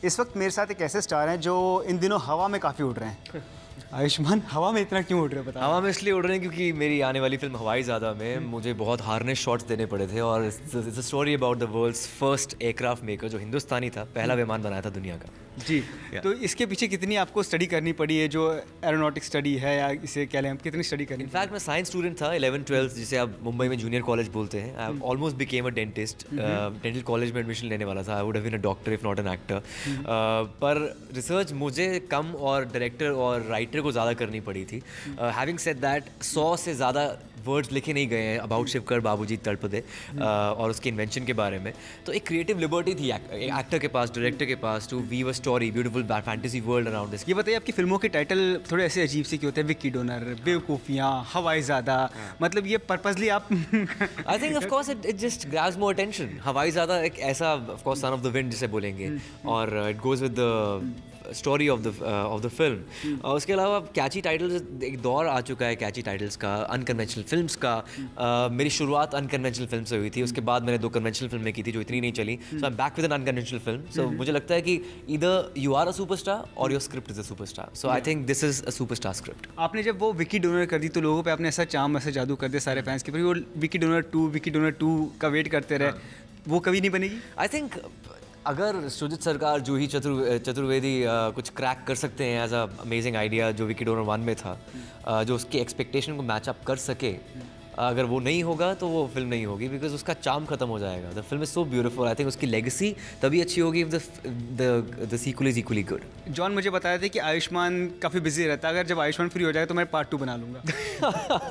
इस वक्त मेरे साथ एक ऐसे स्टार हैं जो इन दिनों हवा में काफ़ी उड़ रहे हैं। आयुष्मान, हवा में इतना क्यों उड़ रहे हैं बता? हवा में इसलिए उड़ रहे हैं क्योंकि मेरी आने वाली फिल्म हवाई ज़्यादा में मुझे बहुत हार्नेस शॉट्स देने पड़े थे और it's a story about the world's first aircraft maker जो हिंदुस्तानी था, पहला विमान बनाया था दुनिया का। जी तो इसके पीछे कितनी आपको स्टडी करनी पड़ी है, जो एरोनॉटिक स्टडी है या इसे क्या लें, कितनी स्टडी करनी? इनफैक्ट मैं साइंस स्टूडेंट था 11th-12th, जिसे आप मुंबई में जूनियर कॉलेज बोलते हैं। I almost became a dentist. Dental college में एडमिशन लेने वाला था। I would have been a doctor if not an actor. पर रिसर्च मुझे कम और डायरेक्टर और राइटर को ज़्यादा करनी पड़ी थी। हैविंग सेड दैट 100 से ज़्यादा वर्ड्स लिखे नहीं गए हैं अबाउट शिवकर बाबूजी तड़पदे और उसके इन्वेंशन के बारे में। तो एक क्रिएटिव लिबर्टी थी एक्टर के पास, डायरेक्टर के पास, to weave a story, beautiful fantasy world around this. ये बताइए, आपकी फिल्मों के टाइटल थोड़े ऐसे अजीब से क्यों होते हैं? विक्की डोनर, बेवकूफ़ियाँ, हवाईज़ादा, मतलब ये पर्पसली आप I think of course it just grabs more attention. Hawaizaada एक ऐसा, of course son of the wind जिसे बोलेंगे, और it goes with the story of the film. उसके अलावा कैची टाइटल्स, एक दौर आ चुका है कैची टाइटल्स का, अनकन्वेंशनल फिल्म्स का। मेरी शुरुआत अनकन्वेंशनल फिल्म से हुई थी, उसके बाद मैंने 2 कन्वेंशनल फिल्में की थी जो इतनी नहीं चली। So I am back with an unconventional film. So मुझे लगता है कि either you are a superstar और your script is a superstar. So I think this is a superstar script. आपने जब वो विक्की डोनर कर दी तो लोगों पे आपने ऐसा चाम, ऐसा जादू कर दिया सारे फैंस के, फिर वो विक्की डोनर 2 का वेट करते रहे, वो कभी नहीं बनेगी? आई थिंक अगर सुजीत सरकार, जूही चतुर्वेदी कुछ क्रैक कर सकते हैं एज अ अमेजिंग आइडिया जो विक्की डोनर 1 में था, जो उसके एक्सपेक्टेशन को मैच अप कर सके, अगर वो नहीं होगा तो वो फिल्म नहीं होगी, बिकॉज उसका चार्म खत्म हो जाएगा। The film is so beautiful. I think उसकी लेगेसी तभी अच्छी होगी if the sequel is equally good. John मुझे बताया था कि आयुष्मान काफ़ी बिजी रहता है, अगर जब आयुष्मान फ्री हो जाएगा तो मैं पार्ट 2 बना लूँगा।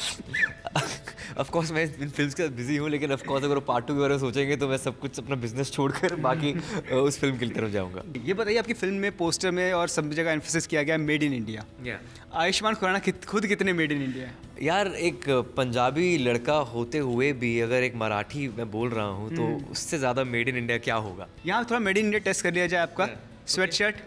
ऑफ कोर्स मैं इन फिल्म्स के साथ बिजी हूँ, लेकिन ऑफ कोर्स अगर वो पार्ट 2 के बारे में सोचेंगे तो मैं सब कुछ अपना बिजनेस छोड़कर बाकी उस फिल्म की तरफ जाऊँगा। ये बताइए, आपकी फिल्म में पोस्टर में और सब जगह एम्फेसिस किया गया made in India. Ayushmann Khurrana खुद कितने मेड इन इंडिया है? यार, एक पंजाबी लड़का होते हुए भी अगर एक मराठी मैं बोल रहा हूँ तो उससे ज़्यादा मेड इन इंडिया क्या होगा। यहाँ थोड़ा मेड इन इंडिया टेस्ट कर लिया जाए आपका। Sweat shirt,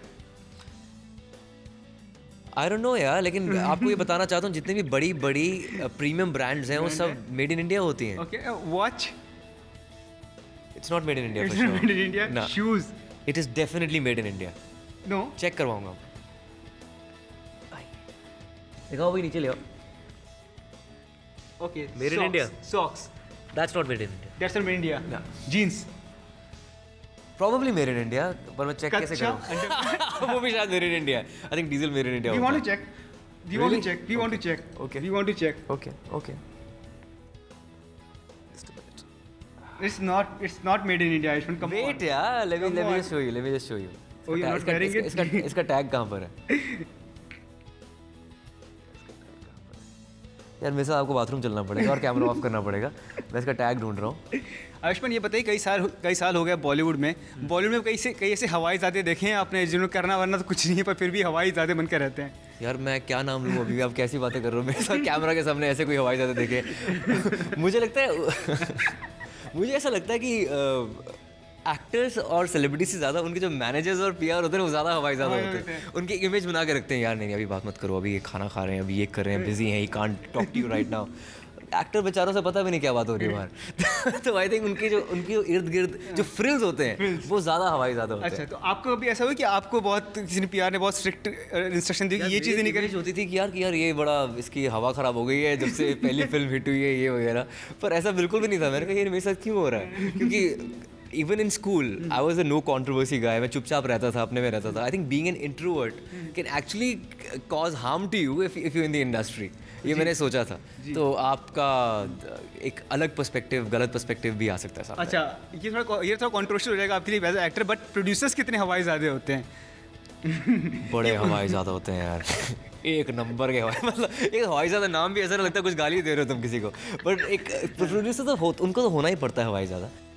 I don't know यार, लेकिन आपको ये बताना चाहता हूँ जितनी भी बड़ी प्रीमियम ब्रांड्स हैं वो सब मेड इन इंडिया होती हैं। Okay, watch, it's not made in India. Made in India. Shoes, it is definitely made in India. No, check करवाऊंगा। दिखाओ भाई, नीचे ले आओ। Okay, made in India. Socks, that's not made in India. That's not made in India. Jeans, Probably made in India, पर मैं check कैसे करूँ? वो भी शायद made in India। I think diesel made in India। We want to check. We want to check. We want to check. Okay. We want to check. Okay. Just a minute. It's not made in India. Come on. Wait यार, let me just show you. Oh, you're not wearing it? इसका tag कहाँ पर है? यार मेरे साथ आपको bathroom चलना पड़ेगा और कैमरा ऑफ करना पड़ेगा। मैं इसका टैग ढूंढ रहा हूँ। आयुष्मान, ये बताइए, कई साल हो गए बॉलीवुड में कई ऐसे हवाई ज़ादे देखे हैं आपने जिन्होंने करना वरना तो कुछ नहीं है, पर फिर भी हवाई ज़ादे बनकर रहते हैं। यार मैं क्या नाम लूँ अभी? आप कैसी बातें कर रहे हो मेरे साथ? कैमरा के सामने ऐसे कोई हवाई ज़ादे देखे? मुझे लगता है मुझे ऐसा लगता है कि एक्टर्स और सेलिब्रिटी से ज़्यादा उनके जो मैनेजर्स और पीआर होते हैं वो ज़्यादा हवाई ज़्यादा होते हैं। उनकी इमेज बना के रखते हैं, यार नहीं अभी बात मत करो, अभी ये खाना खा रहे हैं, अभी ये कर रहे हैं, बिजी हैं, he can't talk to you right now. Actor बेचारों से पता भी नहीं क्या बात हो रही है बाहर। तो आई थिंक उनकी जो इर्द गिर्द जो फ्रिल्स होते हैं वो ज़्यादा हवाई ज़्यादा होते हैं। अच्छा, तो आपको कभी ऐसा हुआ कि आपको बहुत किसी ने पीआर ने बहुत स्ट्रिक्ट इंस्ट्रक्शन दी कि ये चीज़ें नहीं करनी होती थी कि यार ये बड़ा इसकी हवा ख़राब हो गई है जब से पहली फिल्म हिट हुई है ये वगैरह, पर ऐसा बिल्कुल भी नहीं था। मैंने कहा ये मेरे साथ क्यों हो रहा है? क्योंकि even in school I was a no controversy guy. मैं चुपचाप रहता था, अपने में रहता था। I think being an introvert can actually cause harm to you if you in the industry. ये मैंने सोचा था। तो आपका एक अलग पर्सपेक्टिव, गलत पर्सपेक्टिव भी आ सकता है सामने। अच्छा, ये थोड़ा कॉन्ट्रोवर्शियल हो जाएगा आपके लिए as a actor, but producers कितने हवाई ज़्यादा होते हैं? बड़े हवाई ज़्यादा होते हैं यार। एक नंबर के हवाई, मतलब एक हवाई ज़्यादा नाम भी ऐसा लगता है कुछ गाली दे रहे हो तुम किसी को, बट एक प्रोड्यूसर तो उनको तो होना ही पड़ता है हवाई ज़्यादा।